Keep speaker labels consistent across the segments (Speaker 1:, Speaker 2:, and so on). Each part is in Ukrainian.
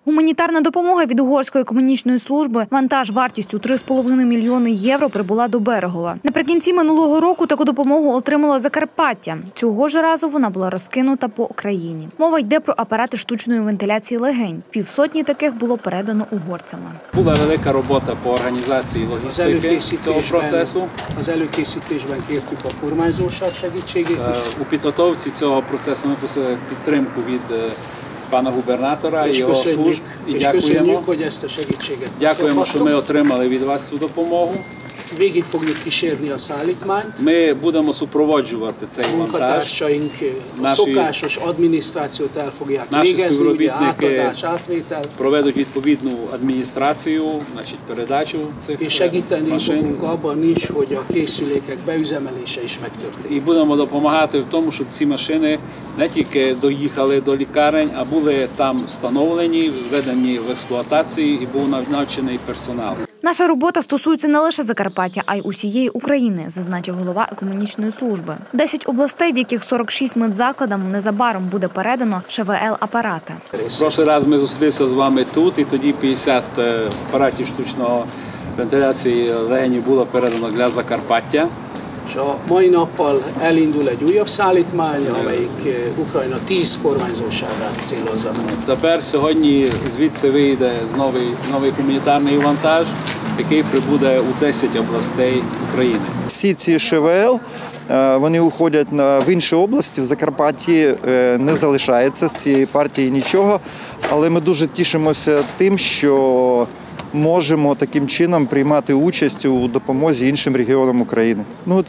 Speaker 1: Гуманітарна допомога від Угорської екуменічної служби, вантаж вартістю 3,5 мільйони євро прибула до Берегова. Наприкінці минулого року таку допомогу отримало Закарпаття. Цього ж разу вона була розкинута по країні. Мова йде про апарати штучної вентиляції легень. 500 таких було передано угорцями.
Speaker 2: Була велика робота по організації логістики цього процесу. У підготовці цього процесу ми просили підтримку від пана губернатора і його служб. І дякуємо, що ми отримали від вас цю допомогу. Ми будемо супроводжувати цей вантаж. Наші співробітники проведуть відповідну адміністрацію, передачу цих машин. І будемо допомагати в тому, щоб ці машини не тільки доїхали до лікарень, а були там встановлені, введені в експлуатацію і був навчений персонал.
Speaker 1: Наша робота стосується не лише Закарпаття, а й усієї України, зазначив голова екуменічної служби. 10 областей, в яких 46 медзакладам незабаром буде передано ШВЛ-апарати.
Speaker 2: Прошлий раз ми зустрілися з вами тут, і тоді 50 апаратів штучної вентиляції легенів було передано для Закарпаття.
Speaker 3: Mai nappal elindul egy újabb szállítmány, amelyik Ukrajna 10 kormányzóságát célozza.
Speaker 2: Тепер сьогодні звідси вийде новий гуманітарний вантаж, який прибуде у 10 областей України.
Speaker 4: Всі ці ШВЛ, вони уходять в інші області, в Закарпатті не залишається з цієї партії нічого, але ми дуже тішимося тим, що можемо таким чином приймати участь у допомозі іншим регіонам України.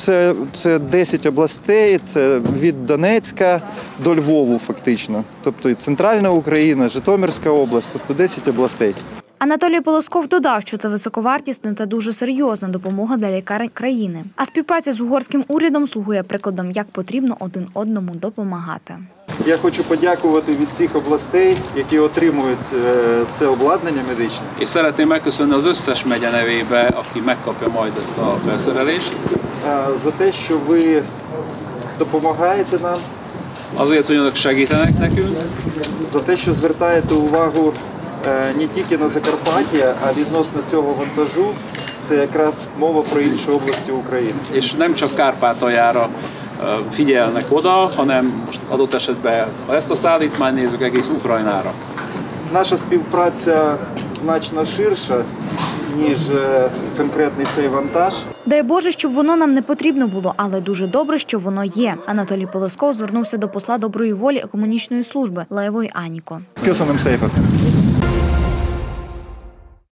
Speaker 4: Це 10 областей, це від Донецька до Львову фактично. Тобто і Центральна Україна, Житомирська область, тобто 10 областей.
Speaker 1: Анатолій Полосков додав, що це високовартісна та дуже серйозна допомога для лікарень країни. А співпраця з угорським урядом слугує прикладом, як потрібно один одному допомагати.
Speaker 4: Я хочу подякувати від всіх областей, які отримують це обладнання медичне.
Speaker 2: És szeretném megköszönni az összes megye nevébe, aki megkapja majd ezt a felszerelést.
Speaker 4: За те, що ви допомагаєте нам.
Speaker 2: Azért, hogy önök segítenek nekünk.
Speaker 4: За те, що звертаєте увагу не тільки на Закарпаття, а відносно цього вантажу, це якраз мова про інші області України.
Speaker 2: És nem csak Kárpátaljára figyelnek oda, hanem most adott esetben, ha ezt a szállítmányt nézzük, egész Ukrajnára.
Speaker 4: Наша співпраця значно ширша, ніж конкретний цей вантаж.
Speaker 1: Дай Боже, щоб воно нам не потрібно було, але дуже добре, що воно є. Анатолій Полосков звернувся до посла доброї волі екуменічної служби Левої Аніко.
Speaker 4: Köszönöm szépen!